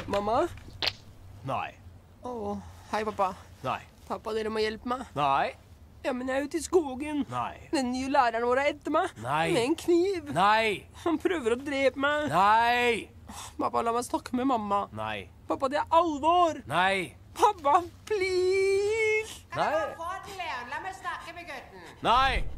Mamma? Nei. Hei, pappa. Nei. Pappa, dere må hjelpe meg. Nei. Ja, men jeg er ute i skogen. Nei. Den nye læreren vår er etter meg. Nei. Med en kniv. Nei. Han prøver å drepe meg. Nei. Pappa, la meg snakke med mamma. Nei. Pappa, det er alvor. Nei. Pappa, please. Nei. Få den, Leon. La meg snakke med gutten. Nei.